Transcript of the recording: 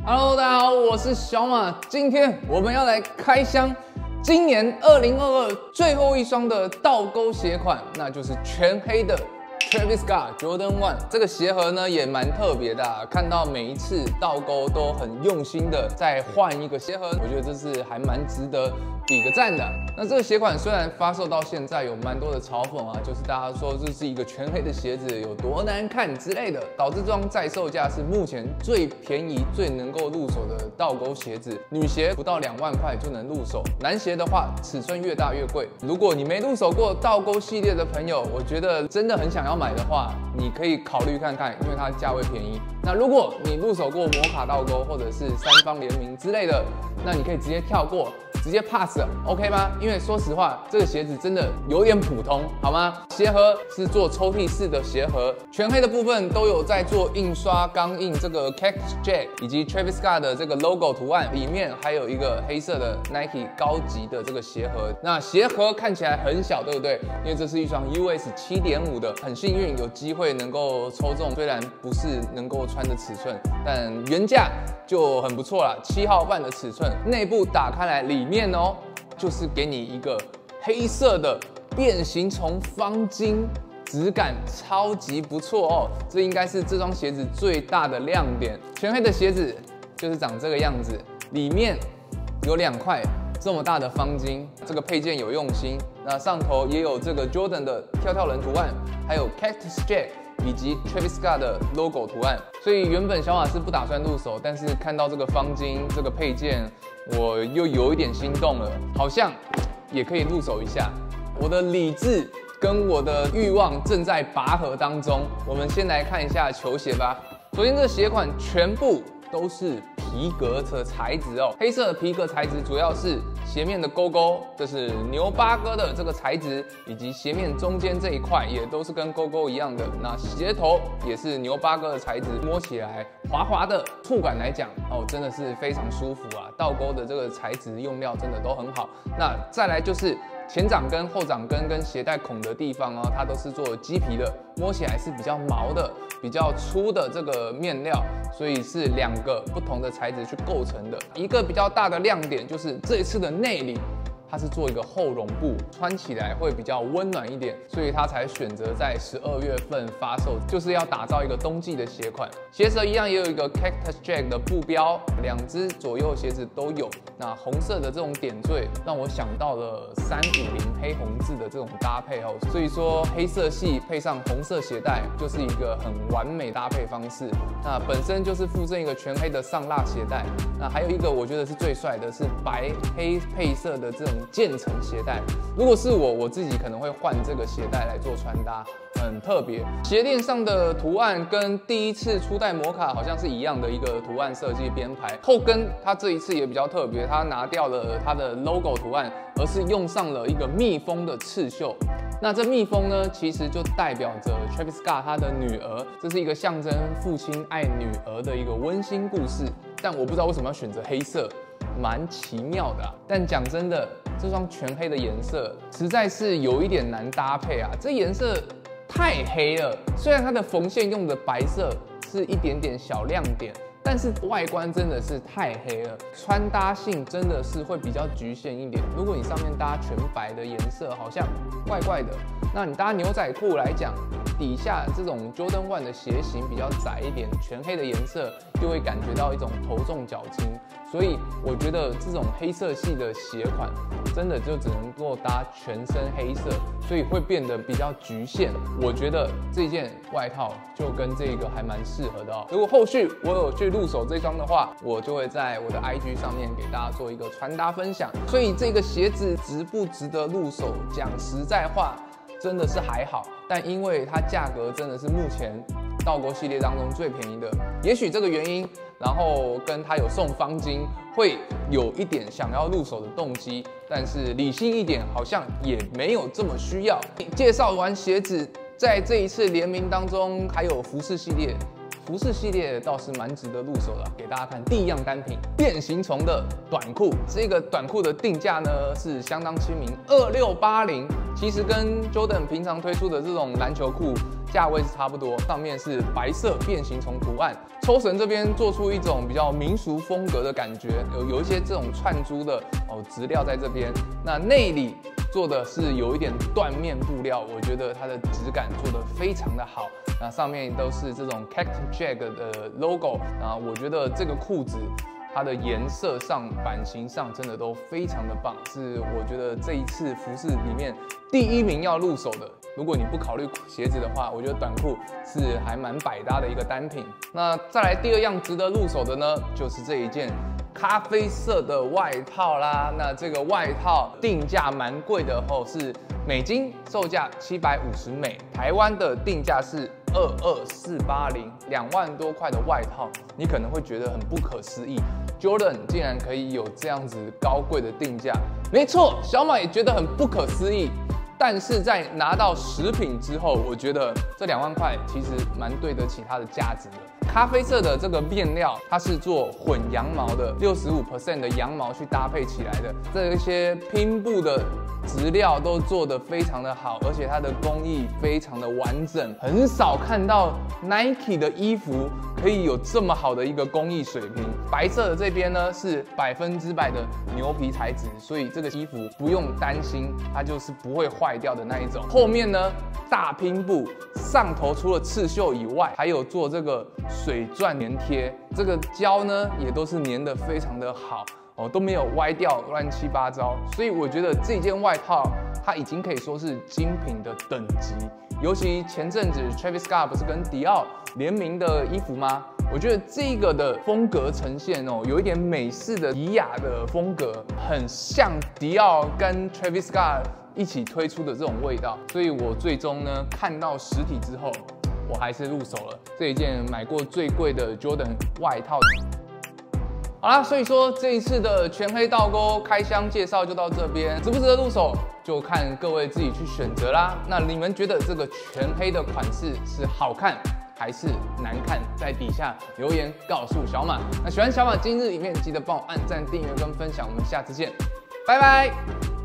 Hello， 大家好，我是小马。今天我们要来开箱今年2022最后一双的倒钩鞋款，那就是全黑的 Travis Scott Jordan 1。这个鞋盒呢也蛮特别的看到每一次倒钩都很用心的在换一个鞋盒，我觉得这是还蛮值得比个赞的。那这个鞋款虽然发售到现在有蛮多的嘲讽就是大家说这是一个全黑的鞋子有多难看之类的，导致这双在售价是目前最便宜、最能够入手的倒钩鞋子。女鞋不到2万块就能入手，男鞋的话尺寸越大越贵。如果你没入手过倒钩系列的朋友，我觉得真的很想要买的话，你可以考虑看看，因为它价位便宜。那如果你入手过摩卡倒钩或者是三方联名之类的，那你可以直接跳过，直接 pass 了 ，OK 吗？因为说实话，这个鞋子真的有点普通，好吗？鞋盒是做抽屉式的鞋盒，全黑的部分都有在做印刷钢印这个 Cactus Jack 以及 Travis Scott 的这个 logo 图案，里面还有一个黑色的 Nike 高级的这个鞋盒。那鞋盒看起来很小，对不对？因为这是一双 US 7.5的，很幸运有机会能够抽中，虽然不是能够穿的尺寸，但原价就很不错啦，7号半的尺寸。内部打开来，里面就是给你一个黑色的变形虫方巾，质感超级不错这应该是这双鞋子最大的亮点。全黑的鞋子就是长这个样子，里面有2块这么大的方巾，这个配件有用心。那上头也有这个 Jordan 的跳跳人图案，还有 Cactus Jack 以及 Travis Scott 的 logo 图案。所以原本小马是不打算入手，但是看到这个方巾这个配件，我又有一点心动了，好像也可以入手一下。我的理智跟我的欲望正在拔河当中。我们先来看一下球鞋吧。首先，这个鞋款全部都是皮革的材质黑色的皮革材质，主要是鞋面的勾勾，这是牛八哥的这个材质，以及鞋面中间这一块也都是跟勾勾一样的。那鞋头也是牛八哥的材质，摸起来滑滑的，触感来讲真的是非常舒服倒钩的这个材质用料真的都很好。那再来就是前掌跟后掌跟跟鞋带孔的地方它都是做麂皮的，摸起来是比较毛的、比较粗的这个面料，所以是2个不同的材质去构成的。一个比较大的亮点就是这一次的内里，它是做一个厚绒布，穿起来会比较温暖一点，所以它才选择在12月份发售，就是要打造一个冬季的鞋款。鞋舌一样也有一个 Cactus Jack 的布标，2只左右鞋子都有。那红色的这种点缀让我想到了350黑红字的这种搭配所以说黑色系配上红色鞋带就是一个很完美搭配方式。那本身就是附赠一个全黑的上蜡鞋带，那还有一个我觉得是最帅的是白黑配色的这种渐层鞋带。如果是我自己可能会换这个鞋带来做穿搭，很特别。鞋垫上的图案跟第一次初代摩卡好像是一样的一个图案设计编排。后跟它这一次也比较特别，它拿掉了它的 logo 图案，而是用上了一个蜜蜂的刺绣。那这蜜蜂呢，其实就代表着 Travis Scott 他的女儿，这是一个象征父亲爱女儿的一个温馨故事。但我不知道为什么要选择黑色，蛮奇妙的但讲真的，这双全黑的颜色实在是有一点难搭配这颜色太黑了。虽然它的缝线用的白色是一点点小亮点，但是外观真的是太黑了，穿搭性真的是会比较局限一点。如果你上面搭全白的颜色，好像怪怪的。那你搭牛仔裤来讲，底下这种 Jordan 1的鞋型比较窄一点，全黑的颜色就会感觉到一种头重脚轻。所以我觉得这种黑色系的鞋款真的就只能够搭全身黑色，所以会变得比较局限。我觉得这件外套就跟这个还蛮适合的如果后续我有去入手这双的话，我就会在我的 IG 上面给大家做一个穿搭分享。所以这个鞋子值不值得入手，讲实在话真的是还好，但因为它价格真的是目前倒钩系列当中最便宜的，也许这个原因，然后跟它有送方巾，会有一点想要入手的动机。但是理性一点，好像也没有这么需要。介绍完鞋子，在这一次联名当中，还有服饰系列。服饰系列倒是蛮值得入手的，给大家看第一样单品，变形虫的短裤。这个短裤的定价呢是相当亲民，2680，其实跟 Jordan 平常推出的这种篮球裤价位是差不多，上面是白色变形虫图案，抽绳这边做出一种比较民俗风格的感觉，有一些这种串珠的质料在这边。那内里做的是有一点缎面布料，我觉得它的质感做得非常的好。那上面都是这种 Cactus Jack 的 logo， 啊，我觉得这个裤子它的颜色上、版型上真的都非常的棒，是我觉得这一次服饰里面第1名要入手的。如果你不考虑鞋子的话，我觉得短裤是还蛮百搭的一个单品。那再来第2样值得入手的呢，就是这一件咖啡色的外套啦。那这个外套定价蛮贵的是美金，售价750美，台湾的定价是22480，2万多块的外套，你可能会觉得很不可思议 ，Jordan 竟然可以有这样子高贵的定价。没错，小马也觉得很不可思议。但是在拿到实品之后，我觉得这2万块其实蛮对得起它的价值的。咖啡色的这个面料，它是做混羊毛的，65% 的羊毛去搭配起来的，这些拼布的质料都做得非常的好，而且它的工艺非常的完整，很少看到 Nike 的衣服可以有这么好的一个工艺水平。白色的这边呢是100%的牛皮材质，所以这个衣服不用担心它就是不会坏掉的那一种。后面呢大拼布，上头除了刺绣以外，还有做这个水钻粘贴，这个胶呢也都是粘得非常的好。都没有歪掉，乱七八糟，所以我觉得这件外套它已经可以说是精品的等级。尤其前阵子 Travis Scott 不是跟迪奥联名的衣服吗？我觉得这个的风格呈现有一点美式的迪雅的风格，很像迪奥跟 Travis Scott 一起推出的这种味道。所以我最终呢看到实体之后，我还是入手了这一件买过最贵的 Jordan 外套。好啦，所以说这一次的全黑倒钩开箱介绍就到这边，值不值得入手就看各位自己去选择啦。那你们觉得这个全黑的款式是好看还是难看？在底下留言告诉小马。那喜欢小马今日影片，记得帮我按赞、订阅跟分享，我们下次见，拜拜。